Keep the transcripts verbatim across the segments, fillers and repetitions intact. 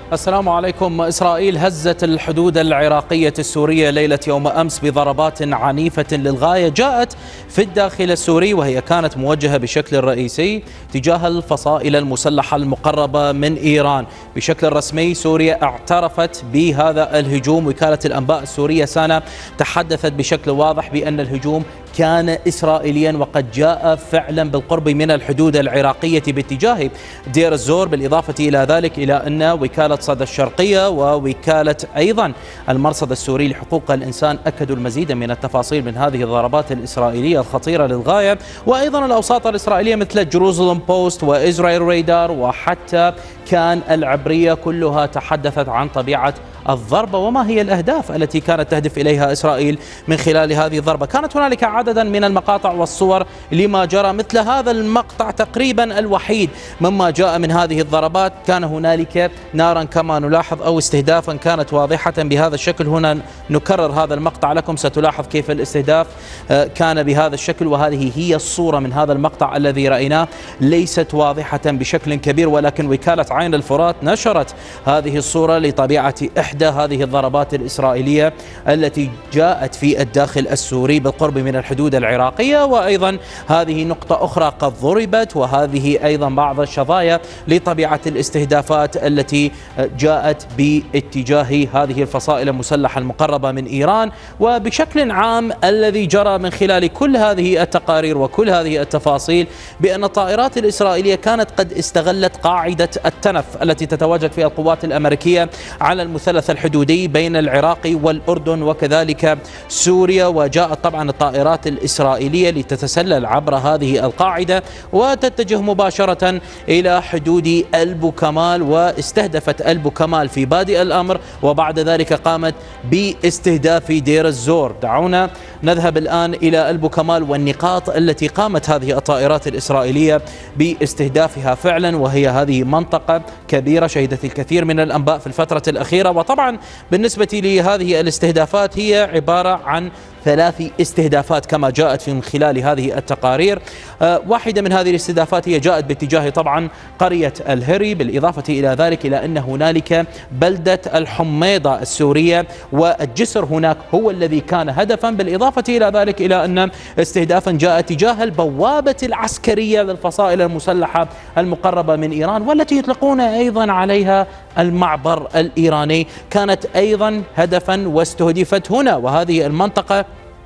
السلام عليكم. إسرائيل هزت الحدود العراقية السورية ليلة يوم أمس بضربات عنيفة للغاية جاءت في الداخل السوري، وهي كانت موجهة بشكل رئيسي تجاه الفصائل المسلحة المقربة من إيران. بشكل رسمي سوريا اعترفت بهذا الهجوم. وكالة الأنباء السورية سانا تحدثت بشكل واضح بأن الهجوم كان إسرائيليا وقد جاء فعلا بالقرب من الحدود العراقية باتجاه دير الزور. بالإضافة إلى ذلك إلى أن وكالة صدى الشرقية ووكالة أيضا المرصد السوري لحقوق الإنسان أكدوا المزيد من التفاصيل من هذه الضربات الإسرائيلية الخطيرة للغاية. وأيضا الأوساط الإسرائيلية مثل جيروزالم بوست وإسرائيل رادار وحتى كان العبرية كلها تحدثت عن طبيعة الضربة وما هي الأهداف التي كانت تهدف إليها إسرائيل من خلال هذه الضربة. كانت هنالك عددا من المقاطع والصور لما جرى، مثل هذا المقطع تقريبا الوحيد مما جاء من هذه الضربات. كان هنالك نارا كما نلاحظ أو استهدافا كانت واضحة بهذا الشكل. هنا نكرر هذا المقطع لكم، ستلاحظ كيف الاستهداف كان بهذا الشكل، وهذه هي الصورة من هذا المقطع الذي رأيناه. ليست واضحة بشكل كبير، ولكن وكالة عين الفرات نشرت هذه الصورة لطبيعة إحدى هذه الضربات الإسرائيلية التي جاءت في الداخل السوري بالقرب من الحدود العراقية. وأيضا هذه نقطة أخرى قد ضربت، وهذه أيضا بعض الشظايا لطبيعة الاستهدافات التي جاءت باتجاه هذه الفصائل المسلحة المقربة من إيران. وبشكل عام الذي جرى من خلال كل هذه التقارير وكل هذه التفاصيل بأن الطائرات الإسرائيلية كانت قد استغلت قاعدة التنف التي تتواجد فيها القوات الأمريكية على المثلث الحدودي بين العراق والأردن وكذلك سوريا. وجاءت طبعا الطائرات الإسرائيلية لتتسلل عبر هذه القاعدة وتتجه مباشرة إلى حدود البوكمال، واستهدفت البوكمال في بادئ الأمر، وبعد ذلك قامت باستهداف دير الزور. دعونا نذهب الآن إلى البوكمال والنقاط التي قامت هذه الطائرات الإسرائيلية باستهدافها فعلا، وهي هذه منطقة كبيرة شهدت الكثير من الأنباء في الفترة الأخيرة. وطبعا بالنسبة لهذه الاستهدافات هي عبارة عن ثلاث استهدافات كما جاءت من خلال هذه التقارير. أه واحدة من هذه الاستهدافات هي جاءت باتجاه طبعا قرية الهري، بالإضافة إلى ذلك إلى أن هنالك بلدة الحميضة السورية والجسر هناك هو الذي كان هدفا، بالإضافة إلى ذلك إلى أن استهدافا جاء تجاه البوابة العسكرية للفصائل المسلحة المقربة من إيران، والتي يطلقون أيضا عليها المعبر الإيراني، كانت أيضا هدفا واستهدفت هنا. وهذه المنطقة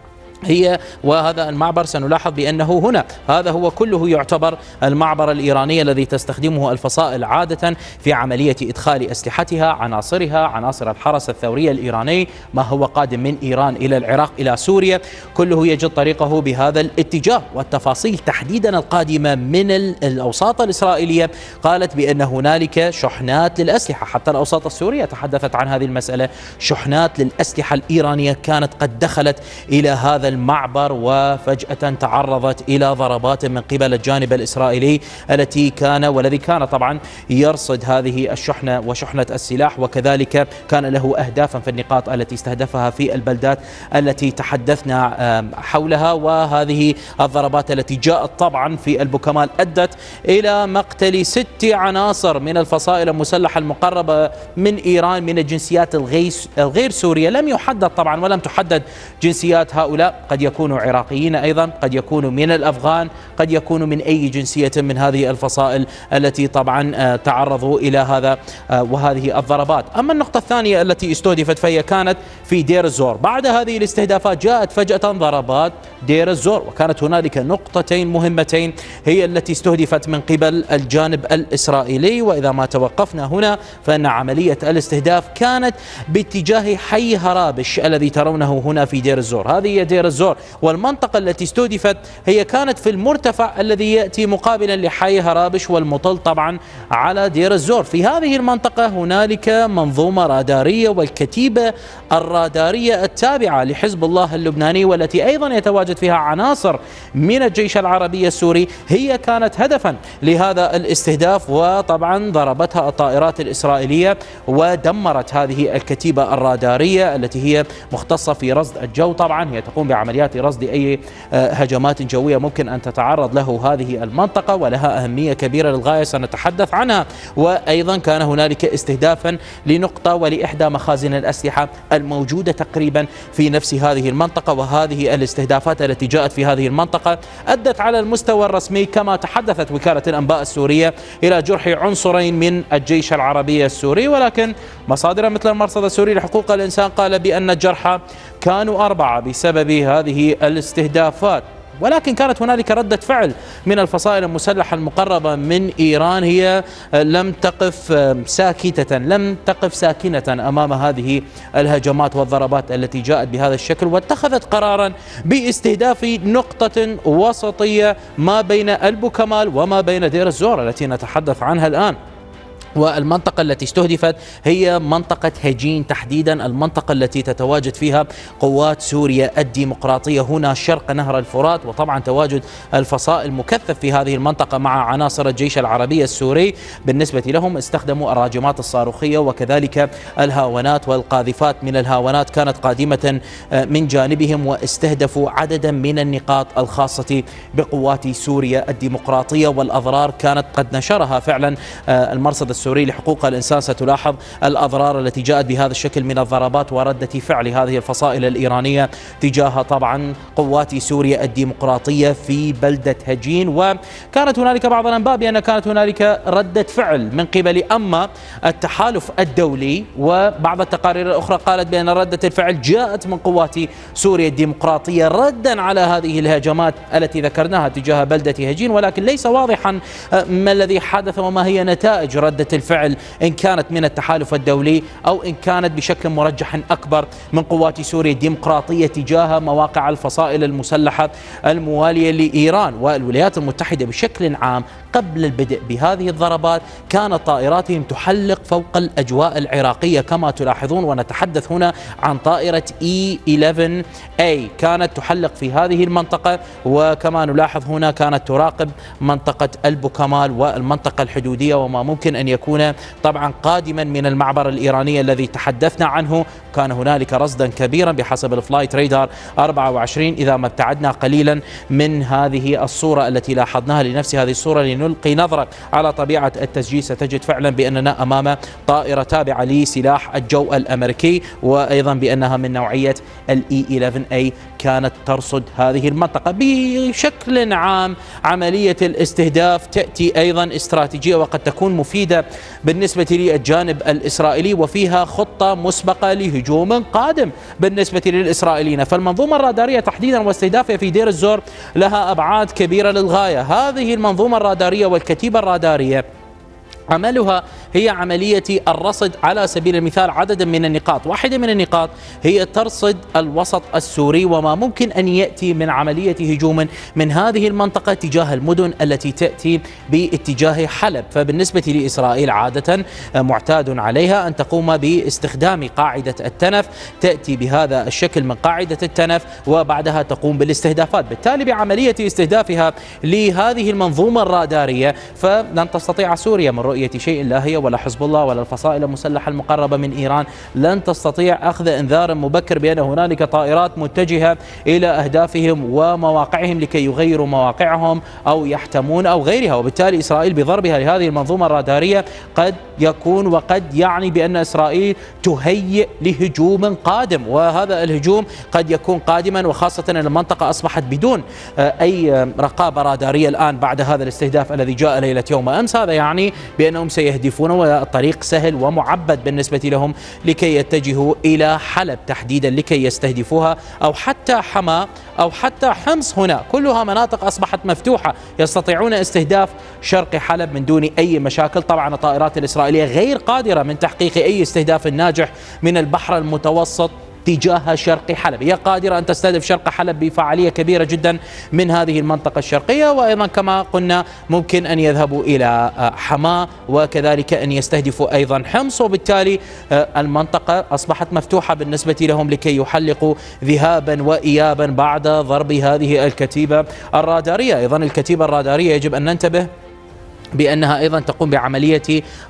هي وهذا المعبر سنلاحظ بأنه هنا هذا هو كله يعتبر المعبر الإيراني الذي تستخدمه الفصائل عادة في عملية إدخال أسلحتها، عناصرها، عناصر الحرس الثوري الإيراني، ما هو قادم من إيران إلى العراق إلى سوريا، كله يجد طريقه بهذا الاتجاه. والتفاصيل تحديدا القادمة من الأوساط الإسرائيلية قالت بأن هنالك شحنات للأسلحة، حتى الأوساط السورية تحدثت عن هذه المسألة، شحنات للأسلحة الإيرانية كانت قد دخلت إلى هذا المعبر وفجأة تعرضت إلى ضربات من قبل الجانب الإسرائيلي التي كان والذي كان طبعا يرصد هذه الشحنة وشحنة السلاح، وكذلك كان له أهدافا في النقاط التي استهدفها في البلدات التي تحدثنا حولها. وهذه الضربات التي جاءت طبعا في البوكمال أدت إلى مقتل ست عناصر من الفصائل المسلحة المقربة من إيران من الجنسيات الغير سورية. لم يحدد طبعا ولم تحدد جنسيات هؤلاء، قد يكونوا عراقيين أيضا، قد يكونوا من الأفغان، قد يكونوا من أي جنسية من هذه الفصائل التي طبعا تعرضوا إلى هذا وهذه الضربات. أما النقطة الثانية التي استهدفت فهي كانت في دير الزور. بعد هذه الاستهدافات جاءت فجأة ضربات دير الزور، وكانت هنالك نقطتين مهمتين هي التي استهدفت من قبل الجانب الإسرائيلي. وإذا ما توقفنا هنا فإن عملية الاستهداف كانت باتجاه حي هرابش الذي ترونه هنا في دير الزور. هذه هي دير الزور، والمنطقة التي استهدفت هي كانت في المرتفع الذي يأتي مقابلا لحي هرابش والمطل طبعا على دير الزور. في هذه المنطقة هنالك منظومة رادارية، والكتيبة الرادارية التابعة لحزب الله اللبناني والتي أيضا يتواجد فيها عناصر من الجيش العربي السوري هي كانت هدفا لهذا الاستهداف. وطبعا ضربتها الطائرات الإسرائيلية ودمرت هذه الكتيبة الرادارية التي هي مختصة في رصد الجو، طبعا هي تقوم عمليات رصد أي هجمات جوية ممكن أن تتعرض له هذه المنطقة، ولها أهمية كبيرة للغاية سنتحدث عنها. وأيضا كان هنالك استهدافا لنقطة ولإحدى مخازن الأسلحة الموجودة تقريبا في نفس هذه المنطقة، وهذه الاستهدافات التي جاءت في هذه المنطقة أدت على المستوى الرسمي كما تحدثت وكالة الأنباء السورية إلى جرح عنصرين من الجيش العربي السوري، ولكن مصادر مثل المرصد السوري لحقوق الإنسان قال بأن الجرحى كانوا أربعة بسبب هذه الاستهدافات. ولكن كانت هنالك ردة فعل من الفصائل المسلحة المقربة من إيران، هي لم تقف ساكتة لم تقف ساكنة أمام هذه الهجمات والضربات التي جاءت بهذا الشكل، واتخذت قرارا باستهداف نقطة وسطية ما بين البوكمال وما بين دير الزور التي نتحدث عنها الآن. والمنطقة التي استهدفت هي منطقة هجين تحديدا، المنطقة التي تتواجد فيها قوات سوريا الديمقراطية هنا شرق نهر الفرات، وطبعا تواجد الفصائل مكثف في هذه المنطقة مع عناصر الجيش العربي السوري. بالنسبة لهم استخدموا الراجمات الصاروخية وكذلك الهاونات والقاذفات من الهاونات كانت قادمة من جانبهم، واستهدفوا عددا من النقاط الخاصة بقوات سوريا الديمقراطية، والأضرار كانت قد نشرها فعلا المرصد السوري لحقوق الإنسان. ستلاحظ الأضرار التي جاءت بهذا الشكل من الضربات وردة فعل هذه الفصائل الإيرانية تجاه طبعا قوات سوريا الديمقراطية في بلدة هجين. وكانت هنالك بعض الأنباء بأن كانت هنالك ردة فعل من قبل أما التحالف الدولي، وبعض التقارير الأخرى قالت بأن ردة الفعل جاءت من قوات سوريا الديمقراطية ردا على هذه الهجمات التي ذكرناها تجاه بلدة هجين، ولكن ليس واضحا ما الذي حدث وما هي نتائج ردة الفعل إن كانت من التحالف الدولي أو إن كانت بشكل مرجح أكبر من قوات سوريا الديمقراطية تجاه مواقع الفصائل المسلحة الموالية لإيران. والولايات المتحدة بشكل عام قبل البدء بهذه الضربات كانت طائراتهم تحلق فوق الأجواء العراقية كما تلاحظون، ونتحدث هنا عن طائرة إي إحدى عشر إيه كانت تحلق في هذه المنطقة، وكما نلاحظ هنا كانت تراقب منطقة البوكمال والمنطقة الحدودية وما ممكن أن يكون طبعا قادما من المعبر الإيراني الذي تحدثنا عنه. كان هنالك رصدا كبيرا بحسب الفلايت ريدار أربعة وعشرين إذا ما ابتعدنا قليلا من هذه الصورة التي لاحظناها لنفس هذه الصورة لنلقي نظرة على طبيعة التسجيل، ستجد فعلا بأننا أمام طائرة تابعة لسلاح الجو الأمريكي، وأيضا بأنها من نوعية الإي إحدى عشر إيه كانت ترصد هذه المنطقة. بشكل عام عملية الاستهداف تأتي أيضا استراتيجية وقد تكون مفيدة بالنسبة للجانب الإسرائيلي، وفيها خطة مسبقة لهجوم قادم بالنسبة للإسرائيليين. فالمنظومة الرادارية تحديدا واستهدافها في دير الزور لها أبعاد كبيرة للغاية. هذه المنظومة الرادارية والكتيبة الرادارية عملها هي عملية الرصد على سبيل المثال عددا من النقاط. واحدة من النقاط هي ترصد الوسط السوري وما ممكن أن يأتي من عملية هجوم من هذه المنطقة تجاه المدن التي تأتي باتجاه حلب. فبالنسبة لإسرائيل عادة معتاد عليها أن تقوم باستخدام قاعدة التنف، تأتي بهذا الشكل من قاعدة التنف وبعدها تقوم بالاستهدافات. بالتالي بعملية استهدافها لهذه المنظومة الرادارية فلن تستطيع سوريا من رؤية شيء، لا هي ولا حزب الله ولا الفصائل المسلحة المقربة من إيران لن تستطيع أخذ إنذار مبكر بأن هنالك طائرات متجهة إلى أهدافهم ومواقعهم لكي يغيروا مواقعهم أو يحتمون أو غيرها. وبالتالي إسرائيل بضربها لهذه المنظومة الرادارية قد يكون وقد يعني بأن إسرائيل تهيئ لهجوم قادم، وهذا الهجوم قد يكون قادما وخاصة أن المنطقة أصبحت بدون أي رقابة رادارية الآن بعد هذا الاستهداف الذي جاء ليلة يوم أمس. هذا يعني بأنهم سيهدفون والطريق سهل ومعبد بالنسبة لهم لكي يتجهوا إلى حلب تحديدا لكي يستهدفوها، أو حتى حما أو حتى حمص. هنا كلها مناطق أصبحت مفتوحة يستطيعون استهداف شرق حلب من دون أي مشاكل. طبعا الطائرات الإسرائيلية غير قادرة من تحقيق أي استهداف ناجح من البحر المتوسط تجاه شرق حلب. هي قادرة أن تستهدف شرق حلب بفعالية كبيرة جدا من هذه المنطقة الشرقية، وأيضا كما قلنا ممكن أن يذهبوا إلى حما وكذلك أن يستهدفوا أيضا حمص. وبالتالي المنطقة أصبحت مفتوحة بالنسبة لهم لكي يحلقوا ذهابا وإيابا بعد ضرب هذه الكتيبة الرادارية. أيضا الكتيبة الرادارية يجب أن ننتبه بأنها أيضا تقوم بعملية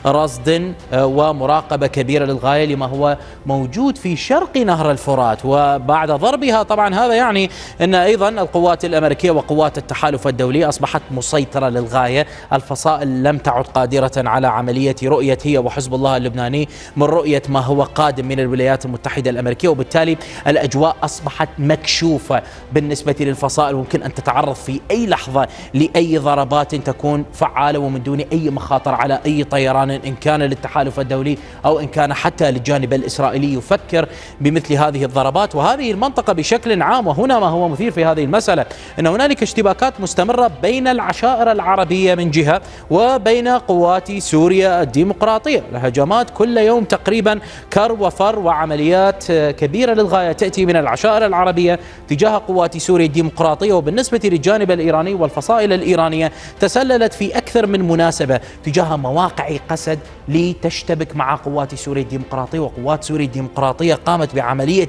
رصد ومراقبة كبيرة للغاية لما هو موجود في شرق نهر الفرات. وبعد ضربها طبعا هذا يعني أن أيضا القوات الأمريكية وقوات التحالف الدولي أصبحت مسيطرة للغاية. الفصائل لم تعد قادرة على عملية رؤية هي وحزب الله اللبناني من رؤية ما هو قادم من الولايات المتحدة الأمريكية، وبالتالي الأجواء أصبحت مكشوفة بالنسبة للفصائل، ممكن أن تتعرض في أي لحظة لأي ضربات تكون فعالة ومن دون أي مخاطر على أي طيران، إن كان للتحالف الدولي أو إن كان حتى للجانب الإسرائيلي يفكر بمثل هذه الضربات. وهذه المنطقة بشكل عام، وهنا ما هو مثير في هذه المسألة أن هنالك اشتباكات مستمرة بين العشائر العربية من جهة وبين قوات سوريا الديمقراطية. الهجمات كل يوم تقريبا كر وفر وعمليات كبيرة للغاية تأتي من العشائر العربية تجاه قوات سوريا الديمقراطية. وبالنسبة للجانب الإيراني والفصائل الإيرانية تسللت في أكثر من مناسبة تجاه مواقع قسد لتشتبك مع قوات سوريا الديمقراطية. وقوات سوريا الديمقراطية قامت بعملية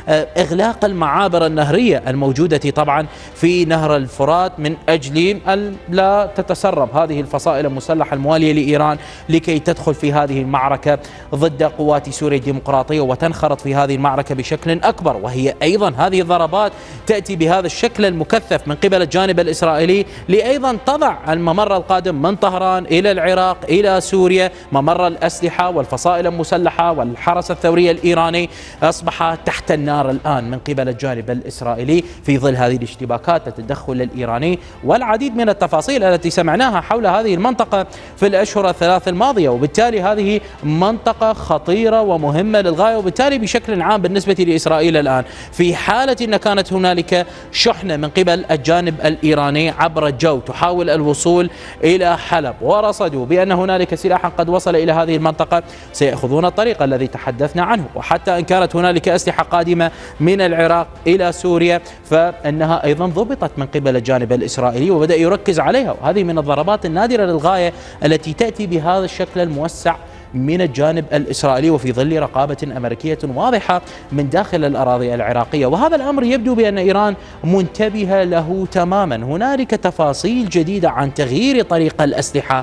إغلاق المعابر النهرية الموجودة طبعا في نهر الفرات من أجل أن لا تتسرب هذه الفصائل المسلحة الموالية لإيران لكي تدخل في هذه المعركة ضد قوات سوريا الديمقراطية وتنخرط في هذه المعركة بشكل أكبر. وهي أيضا هذه الضربات تأتي بهذا الشكل المكثف من قبل الجانب الإسرائيلي لأيضا تضع الممر القادم من طهران إلى العراق إلى سوريا. ممر الأسلحة والفصائل المسلحة والحرس الثوري الإيراني أصبح تحت النار الآن من قبل الجانب الإسرائيلي في ظل هذه الاشتباكات، التدخل الإيراني والعديد من التفاصيل التي سمعناها حول هذه المنطقة في الأشهر الثلاث الماضية. وبالتالي هذه منطقة خطيرة ومهمة للغاية. وبالتالي بشكل عام بالنسبة لإسرائيل الآن في حالة أن كانت هنالك شحنة من قبل الجانب الإيراني عبر الجو تحاول الوصول إلى حلب ورصدوا بأن هنالك سلاحا قد وصل إلى هذه المنطقة، سيأخذون الطريق الذي تحدثنا عنه. وحتى إن كانت هنالك أسلحة قادمة من العراق إلى سوريا فإنها أيضا ضبطت من قبل الجانب الإسرائيلي وبدأ يركز عليها. وهذه من الضربات النادرة للغاية التي تأتي بهذا الشكل الموسع من الجانب الإسرائيلي وفي ظل رقابة أمريكية واضحة من داخل الأراضي العراقية. وهذا الأمر يبدو بأن إيران منتبهة له تماما. هنالك تفاصيل جديدة عن تغيير طريق الأسلحة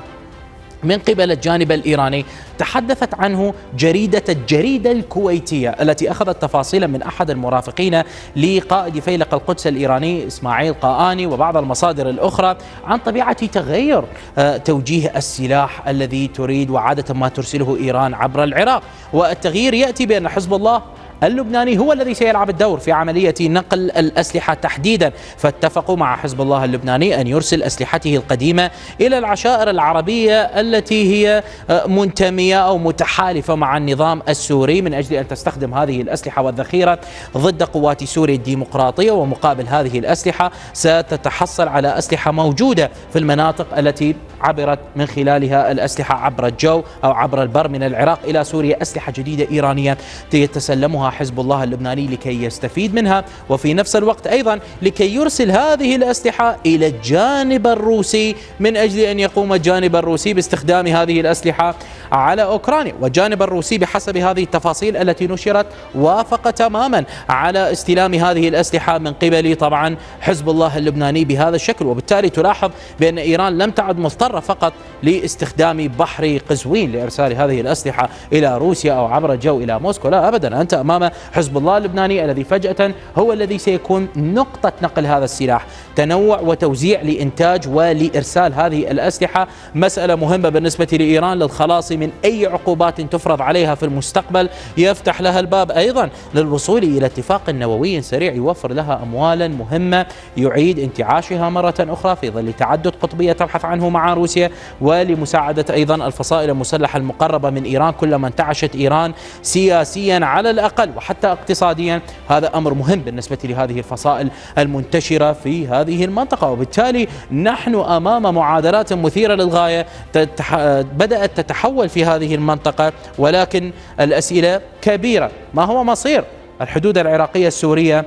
من قبل الجانب الإيراني تحدثت عنه جريدة الجريدة الكويتية التي أخذت تفاصيلا من أحد المرافقين لقائد فيلق القدس الإيراني إسماعيل قاآني وبعض المصادر الأخرى عن طبيعة تغير توجيه السلاح الذي تريد وعادة ما ترسله إيران عبر العراق. والتغيير يأتي بأن حزب الله اللبناني هو الذي سيلعب الدور في عملية نقل الأسلحة تحديدا. فاتفقوا مع حزب الله اللبناني أن يرسل أسلحته القديمة إلى العشائر العربية التي هي منتمية أو متحالفة مع النظام السوري من أجل أن تستخدم هذه الأسلحة والذخيرة ضد قوات سوريا الديمقراطية. ومقابل هذه الأسلحة ستتحصل على أسلحة موجودة في المناطق التي عبرت من خلالها الأسلحة عبر الجو أو عبر البر من العراق إلى سوريا، أسلحة جديدة إيرانية يتسلمها حزب الله اللبناني لكي يستفيد منها، وفي نفس الوقت أيضا لكي يرسل هذه الأسلحة إلى الجانب الروسي من أجل أن يقوم الجانب الروسي باستخدام هذه الأسلحة على أوكرانيا. والجانب الروسي بحسب هذه التفاصيل التي نشرت وافق تماما على استلام هذه الأسلحة من قبل طبعا حزب الله اللبناني بهذا الشكل. وبالتالي تلاحظ بأن إيران لم تعد مضطرة فقط لاستخدام بحر قزوين لإرسال هذه الأسلحة إلى روسيا أو عبر الجو إلى موسكو، لا أبدا، أنت أمام حزب الله اللبناني الذي فجأة هو الذي سيكون نقطة نقل هذا السلاح. تنوع وتوزيع لإنتاج ولإرسال هذه الأسلحة مسألة مهمة بالنسبة لإيران للخلاص من أي عقوبات تفرض عليها في المستقبل، يفتح لها الباب أيضا للوصول إلى اتفاق نووي سريع يوفر لها أموالا مهمة يعيد انتعاشها مرة أخرى في ظل تعدد قطبية تبحث عنه مع روسيا، ولمساعدة أيضا الفصائل المسلحة المقربة من إيران كلما انتعشت إيران سياسيا على الأقل وحتى اقتصاديا. هذا أمر مهم بالنسبة لهذه الفصائل المنتشرة في هذه المنطقة. وبالتالي نحن أمام معادلات مثيرة للغاية تتح... بدأت تتحول في هذه المنطقة، ولكن الأسئلة كبيرة. ما هو مصير الحدود العراقية السورية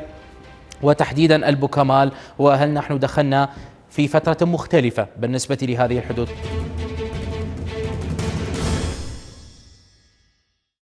وتحديدا البوكمال؟ وهل نحن دخلنا في فترة مختلفة بالنسبة لهذه الحدود؟